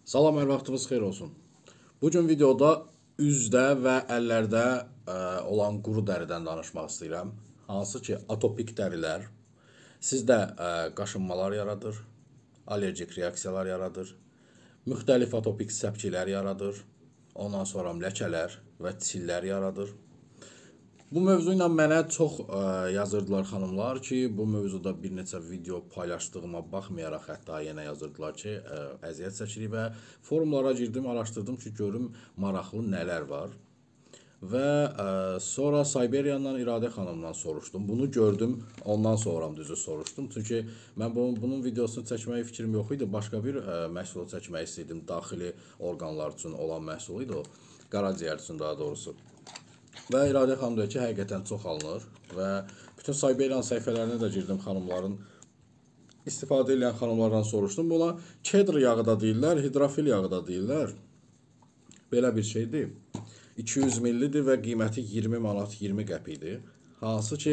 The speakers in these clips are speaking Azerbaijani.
Salam, hər vaxtınız xeyir olsun. Bugün videoda üzdə və əllərdə olan quru dəridən danışmaq istəyirəm. Hansı ki, atopik dərilər sizdə qaşınmalar yaradır, allergik reaksiyalar yaradır, müxtəlif atopik səpkilər yaradır, ondan sonra ləkələr və çillər yaradır. Bu mövzu ilə mənə çox yazırdılar xanımlar ki, bu mövzuda bir neçə video paylaşdığıma baxmayaraq hətta yenə yazırdılar ki, əziyyət çəkirik və forumlara girdim, araşdırdım ki, görüm maraqlı nələr var. Və sonra Siberiyandan İradə xanımdan soruşdum. Bunu gördüm, ondan sonra düzü soruşdum. Çünki mən bunun videosunu çəkməyə fikrim yox idi. Başqa bir məhsulu çəkmək istəyirdim. Daxili orqanlar üçün olan məhsul idi o. Qaraciyər üçün daha doğrusu. Və İradə xanım deyir ki, həqiqətən çox alınır və bütün Siberiyan səhifələrinə də girdim xanımların, istifadə edən xanımlardan soruşdum. Buna kedr yağı da deyirlər, hidrofil yağı da deyirlər. Belə bir şeydir. 200 millidir və qiyməti 20 manat 20 qəpidir. Hansı ki,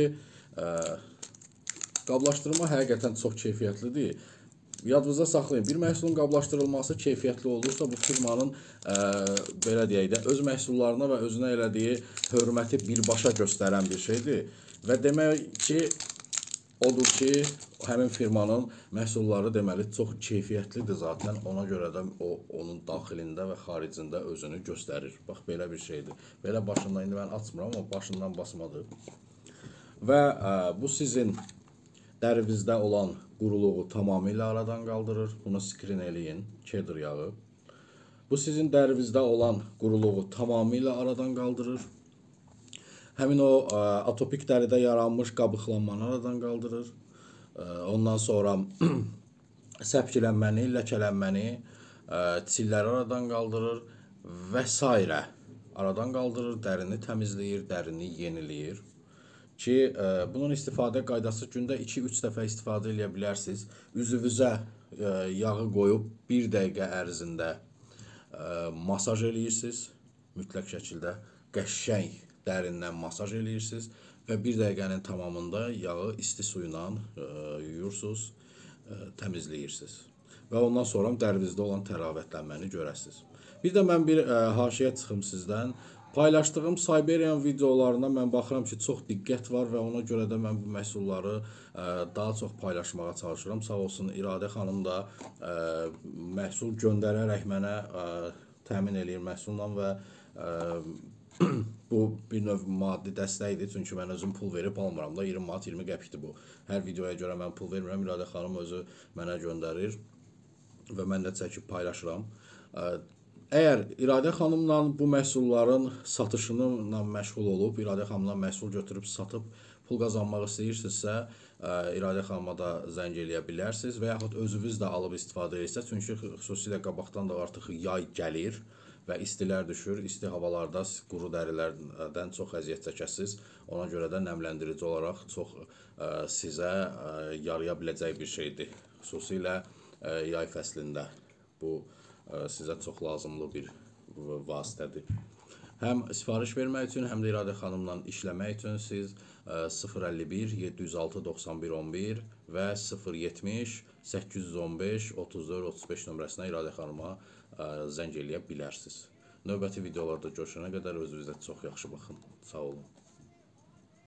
qablaşdırma həqiqətən çox keyfiyyətlidir. Yadınızda saxlayın, bir məhsulun qablaşdırılması keyfiyyətli olursa, bu firmanın belə deyək də, öz məhsullarına və özünə elədiyi hörməti birbaşa göstərən bir şeydir. Və demək ki, odur ki, həmin firmanın məhsulları deməli çox keyfiyyətlidir zaten. Ona görə də o, onun daxilində və xaricində özünü göstərir. Bax, belə bir şeydir. Belə başından, indi mən açmıram, amma başından basmadır. Və bu sizin dərinizdə olan quruluğu tamamilə aradan qaldırır. Bunu skrin eləyin, kedr yağı. Bu sizin dərinizdə olan quruluğu tamamilə aradan qaldırır. Həmin o atopik dəridə yaranmış qabıqlanmanı aradan qaldırır. Ondan sonra səpkilənməni, ləkələnməni, çilləri aradan qaldırır və s. aradan qaldırır, dərini təmizləyir, dərini yeniləyir. Ki, bunun istifadə qaydası gündə 2-3 dəfə istifadə edə bilərsiniz. Üzünüzə yağı qoyub 1 dəqiqə ərzində masaj eləyirsiniz. Mütləq şəkildə qəşəng dərindən masaj eləyirsiniz və 1 dəqiqənin tamamında yağı isti su ilə yuyursunuz, təmizləyirsiniz. Və ondan sonra dərinizdə olan təravətlənməni görəsiniz. Bir də mən bir haşiyə çıxım sizdən. Paylaşdığım Siberiyan videolarına mən baxıram ki, çox diqqət var və ona görə də mən bu məhsulları daha çox paylaşmağa çalışıram. Sağ olsun İradə xanım da məhsul göndərərək mənə təmin eləyir məhsulla və bu bir növ maddi dəstəkdir. Çünki mən özüm pul verib almıram da, 20 manat 20 qəpikdir bu. Hər videoya görə mən pul vermirəm, İradə xanım özü mənə göndərir və mən də çəkib paylaşıram. Əgər İradə xanımla bu məhsulların satışına məşğul olub, İradə xanımdan məhsul götürüb satıb pul qazanmaq istəyirsinizsə, İradə xanıma da zəng eləyə bilərsiniz və yaxud özünüz də alıb istifadə edirsiniz. Çünki xüsusilə qabaqdan da artıq yay gəlir və istilər düşür. İsti havalarda quru dərilərdən çox əziyyət çəkəsiniz. Ona görə də nəmləndirici olaraq çox sizə yaraya biləcək bir şeydir. Xüsusilə yay fəslində bu sizə çox lazımlı bir vasitədir. Həm sifariş vermək üçün, həm də İradə xanımla işləmək üçün siz 051 706 91 11 və 070 815 34 35 nömrəsinə İradə xanıma zəng eləyə bilərsiniz. Növbəti videolarda görüşənə qədər özünüzə çox yaxşı baxın. Sağ olun.